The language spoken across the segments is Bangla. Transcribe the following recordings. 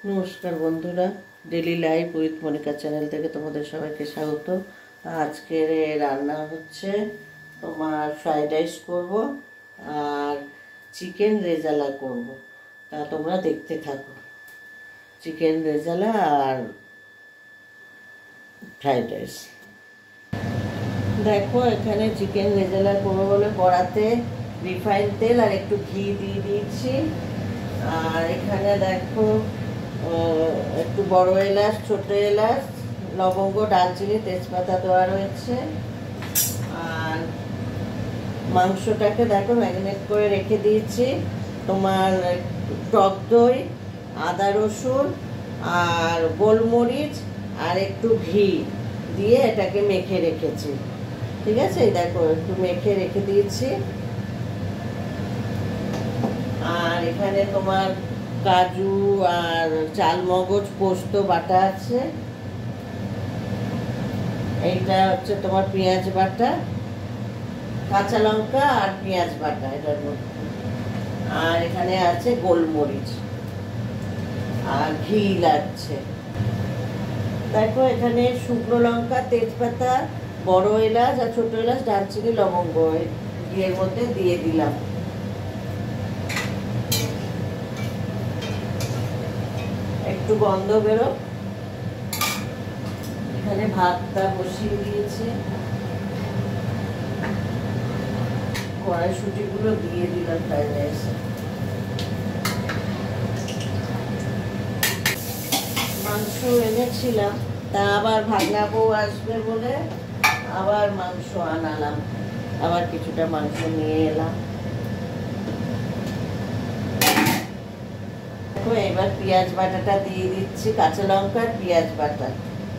নমস্কার বন্ধুরা, daily life with Monica channel থেকে তোমাদের সবাইকে স্বাগত। আজকের রান্না হচ্ছে তোমার ফ্রাইড রাইস করব আর চিকেন রেজালা করব। তা তোমরা দেখতে থাকো। চিকেন রেজালা আর ফ্রাইড রাইস। দেখো, এখানে চিকেন রেজালা করবো বলে কড়াতে রিফাইন তেল আর একটু ঘি দিয়ে দিয়েছি। আর এখানে দেখো একটু বড় এলাচ, ছোট এলাচ, লবঙ্গ, দারচিনি, তেজপাতা দেওয়া রয়েছে। আর মাংসটাকে দেখো ম্যারিনেট করে রেখে দিয়েছি। তোমার টক দই, আদা রসুন আর গোলমরিচ আর একটু ঘি দিয়ে এটাকে মেখে রেখেছি। ঠিক আছে, দেখো একটু মেখে রেখে দিয়েছি। আর এখানে তোমার কাজু আর চালমগজ পোস্ত বাটা আছে। এইটা হচ্ছে তোমার পেঁয়াজ বাটা, কাঁচা লঙ্কা আর পেঁয়াজ বাটা এটার মধ্যে। আর এখানে আছে গোলমরিচ আর ঘি লাগছে। দেখো এখানে শুকনো লঙ্কা, তেজপাতা, বড় এলাচ আর ছোট এলাচ, দারচিনি, লবঙ্গ ঘিয়ের মধ্যে দিয়ে দিলাম। একটু গন্ধ বেরো। এখানে ভাতটা বসিয়ে দিয়েছি, কড়াইশুঁটিগুলো দিয়ে দিলাম ফ্রাইড রাইসে। মাংস এনেছিলাম, তা আবার ভাগনা বউ আসবে বলে আবার মাংস আনালাম, আবার কিছুটা মাংস নিয়ে এলাম। এবার পেঁয়াজ বাটাটা দিয়ে দিচ্ছি, কাঁচা লঙ্কা আর পেঁয়াজ বাটা।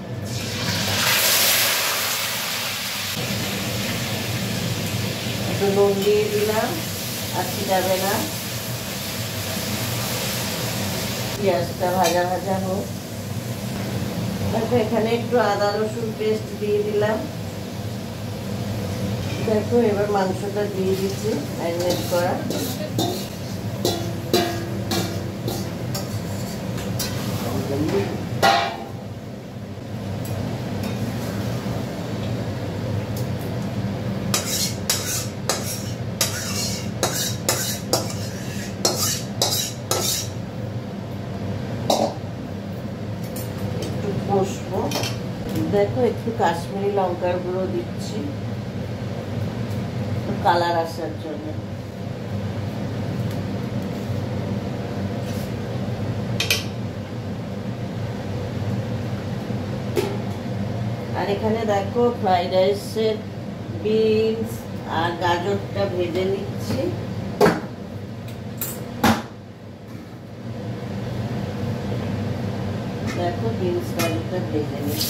একটু নুন দিয়ে দিলাম, আর ছিটাবে না। পেঁয়াজটা ভাজা ভাজা হোক। দেখো এখানে একটু আদা রসুন পেস্ট দিয়ে দিলাম। দেখো এবার মাংসটা দিয়ে দিচ্ছি ম্যারিনেট করা। একটু কষবো। দেখো একটু কাশ্মীরি লঙ্কার গুঁড়ো দিচ্ছি কালার আসার জন্য। আর এখানে দেখো ফ্রাইড রাইসের বিনস আর গাজরটা ভেজে নিচ্ছি। দেখো বিনস গাজরটা ভেজে নিচ্ছি।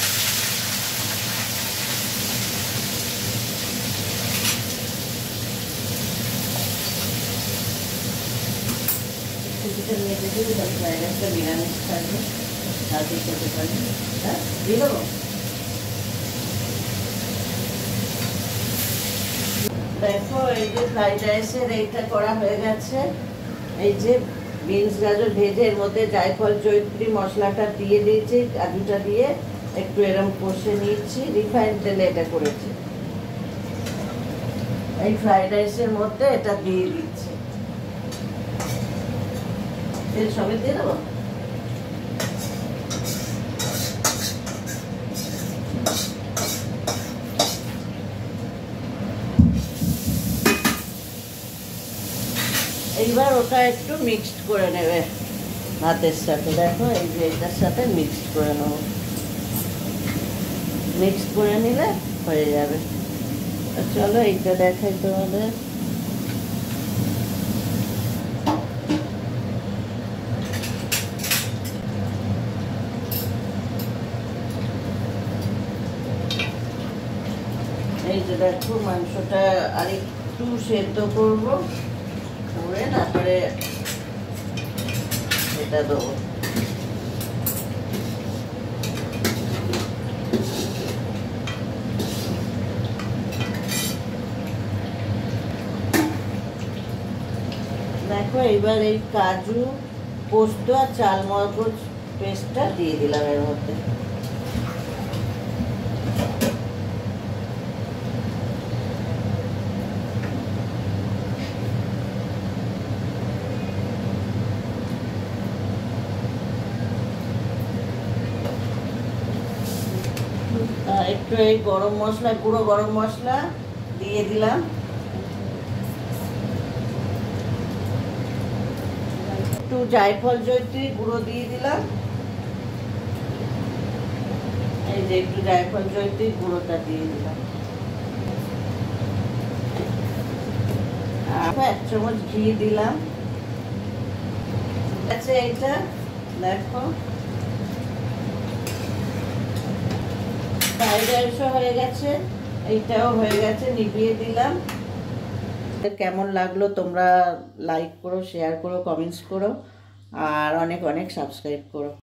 কিছুটা নিয়ে দেখি ফ্রাইড রাইসটা নিরামিষ থাকবে, তাতে খেতে পারি। হ্যাঁ, দিয়ে দেবো। দেখো এই যে ফ্রাইড রাইসের এইটা করা হয়ে গেছে। এই যে বিনস গাজর ভেজে এর মধ্যে জায়ফল, জয়িত্রী মশলাটা দিয়ে দিয়েছি, কাজুটা দিয়ে একটু এরম কষে নিয়েছি। রিফাইন্ড তেলে এটা করেছি। এই ফ্রাইড রাইসের মধ্যে এটা দিয়ে দিচ্ছি। তেল সবে দিয়ে দেবো। এইবার ওটা একটু মিক্সড করে নেবে ভাতের সাথে। দেখো এই যে এটার সাথে মিক্সড করে নেবো। মিক্সড করে নিলে হয়ে যাবে। চলো এইটা দেখাই তোমাদের। এই যে দেখো মাংসটা আর একটু সেদ্ধ করবো, করে তারপরে এটা দেবো। দেখো এবার এই কাজু পোস্ত আর চাল মগজ পেস্টটা দিয়ে দিলাম এর মধ্যে। একটু এই গরম মশলা, গুঁড়ো গরম মশলা দিয়ে দিলাম। একটু জায়ফল জয়িত্রী গুঁড়ো দিয়ে দিলাম। এই যে একটু জায়ফল জয়িত্রী গুঁড়োটা দিয়ে দিলাম। আর 1 চামচ ঘি দিলাম। আচ্ছা, এইটা দেখো ফ্রাইড রাইসও হয়ে গেছে, এইটাও হয়ে গেছে, নিভিয়ে দিলাম। কেমন লাগলো তোমরা লাইক করো, শেয়ার করো, কমেন্টস করো আর অনেক অনেক সাবস্ক্রাইব করো।